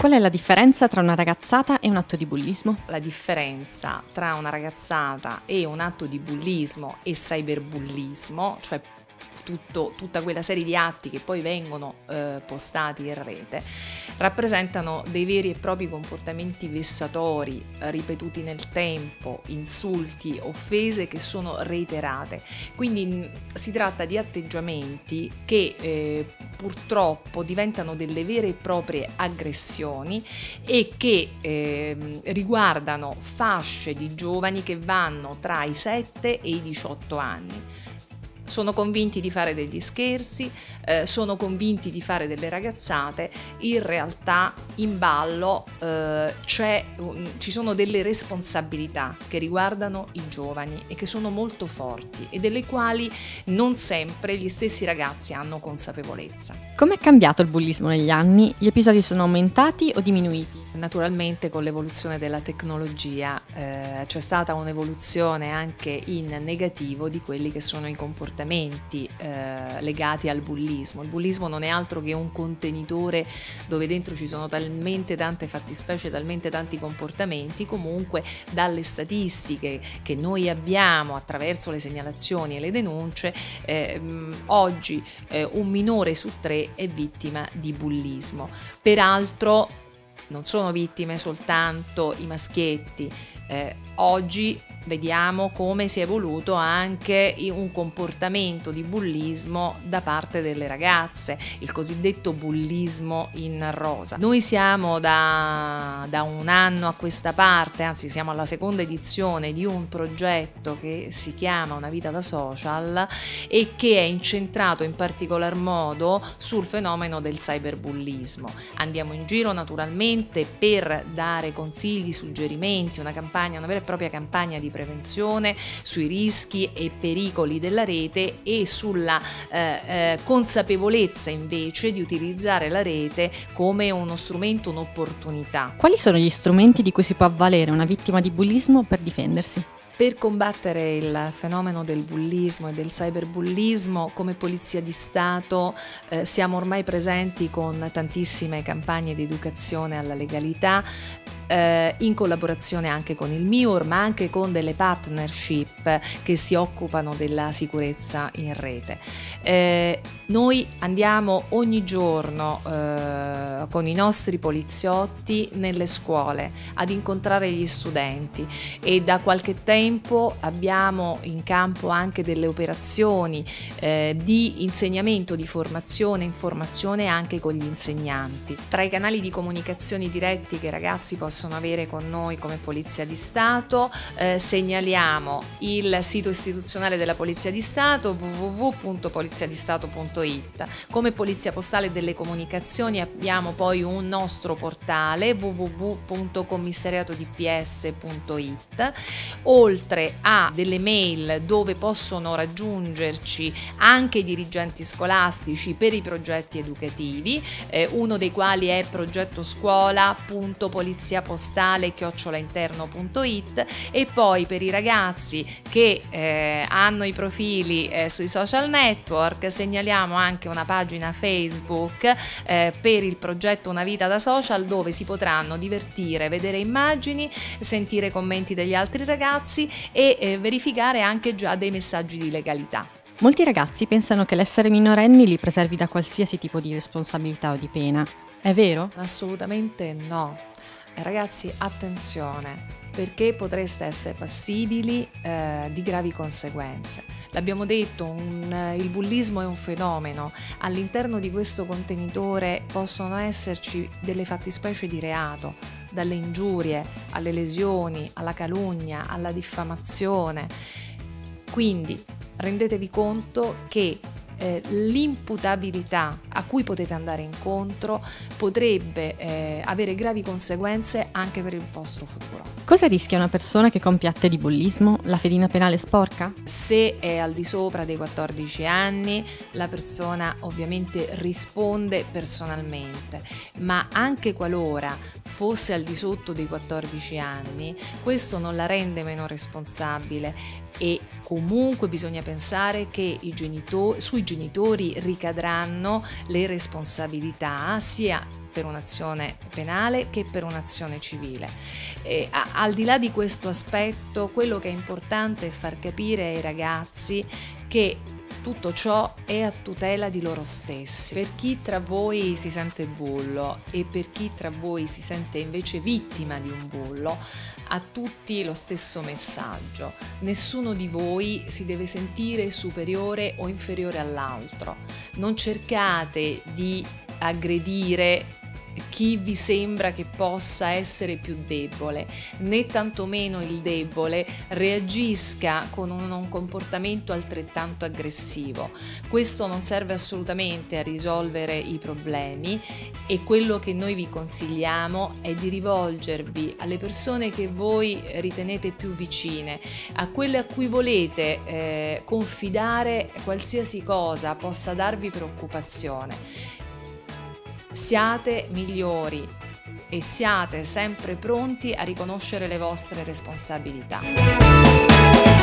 Qual è la differenza tra una ragazzata e un atto di bullismo? La differenza tra una ragazzata e un atto di bullismo e cyberbullismo, cioè tutta quella serie di atti che poi vengono postati in rete, rappresentano dei veri e propri comportamenti vessatori, ripetuti nel tempo, insulti, offese che sono reiterate. Quindi si tratta di atteggiamenti che purtroppo diventano delle vere e proprie aggressioni e che riguardano fasce di giovani che vanno tra i 7 e i 18 anni. Sono convinti di fare degli scherzi, sono convinti di fare delle ragazzate, in realtà in ballo ci sono delle responsabilità che riguardano i giovani e che sono molto forti e delle quali non sempre gli stessi ragazzi hanno consapevolezza. Come è cambiato il bullismo negli anni? Gli episodi sono aumentati o diminuiti? Naturalmente con l'evoluzione della tecnologia c'è stata un'evoluzione anche in negativo di quelli che sono i comportamenti legati al bullismo. Il bullismo non è altro che un contenitore dove dentro ci sono talmente tante fattispecie, talmente tanti comportamenti. Comunque dalle statistiche che noi abbiamo attraverso le segnalazioni e le denunce, oggi un minore su 3 è vittima di bullismo. Peraltro non sono vittime soltanto i maschietti, oggi vediamo come si è evoluto anche un comportamento di bullismo da parte delle ragazze, il cosiddetto bullismo in rosa. Noi siamo da un anno a questa parte, anzi siamo alla seconda edizione di un progetto che si chiama Una vita da social e che è incentrato in particolar modo sul fenomeno del cyberbullismo. Andiamo in giro naturalmente per dare consigli, suggerimenti, una vera e propria campagna di prevenzione sui rischi e pericoli della rete e sulla consapevolezza invece di utilizzare la rete come uno strumento, un'opportunità. Quali sono gli strumenti di cui si può avvalere una vittima di bullismo per difendersi? Per combattere il fenomeno del bullismo e del cyberbullismo, come Polizia di Stato siamo ormai presenti con tantissime campagne di educazione alla legalità, in collaborazione anche con il MIUR, ma anche con delle partnership che si occupano della sicurezza in rete. Noi andiamo ogni giorno con i nostri poliziotti nelle scuole ad incontrare gli studenti e da qualche tempo abbiamo in campo anche delle operazioni di insegnamento, di formazione, informazione anche con gli insegnanti. Tra i canali di comunicazione diretti che i ragazzi possono avere con noi come Polizia di Stato, segnaliamo il sito istituzionale della Polizia di Stato, www.poliziadistato.it. Come Polizia Postale delle Comunicazioni abbiamo poi un nostro portale www.commissariatodps.it, oltre a delle mail dove possono raggiungerci anche i dirigenti scolastici per i progetti educativi, uno dei quali è progettoscuola.poliziapostale@interno.it, e poi per i ragazzi che hanno i profili sui social network segnaliamo anche una pagina Facebook per il progetto Una vita da social, dove si potranno divertire, vedere immagini, sentire commenti degli altri ragazzi e verificare anche già dei messaggi di legalità. Molti ragazzi pensano che l'essere minorenni li preservi da qualsiasi tipo di responsabilità o di pena. È vero? Assolutamente no. Ragazzi, attenzione, perché potreste essere passibili di gravi conseguenze. L'abbiamo detto, il bullismo è un fenomeno. All'interno di questo contenitore possono esserci delle fattispecie di reato, dalle ingiurie alle lesioni, alla calunnia, alla diffamazione. Quindi rendetevi conto che l'imputabilità a cui potete andare incontro potrebbe avere gravi conseguenze anche per il vostro futuro. Cosa rischia una persona che compie atti di bullismo? La fedina penale sporca? Se è al di sopra dei 14 anni, la persona ovviamente risponde personalmente, ma anche qualora fosse al di sotto dei 14 anni, questo non la rende meno responsabile. e comunque bisogna pensare che sui genitori ricadranno le responsabilità sia per un'azione penale che per un'azione civile. Al di là di questo aspetto, quello che è importante è far capire ai ragazzi che tutto ciò è a tutela di loro stessi. Per chi tra voi si sente bullo e per chi tra voi si sente invece vittima di un bullo, a tutti lo stesso messaggio: nessuno di voi si deve sentire superiore o inferiore all'altro. Non cercate di aggredire chi vi sembra che possa essere più debole, né tantomeno il debole reagisca con un comportamento altrettanto aggressivo. Questo non serve assolutamente a risolvere i problemi, e quello che noi vi consigliamo è di rivolgervi alle persone che voi ritenete più vicine, a quelle a cui volete confidare qualsiasi cosa possa darvi preoccupazione. Siate migliori e siate sempre pronti a riconoscere le vostre responsabilità.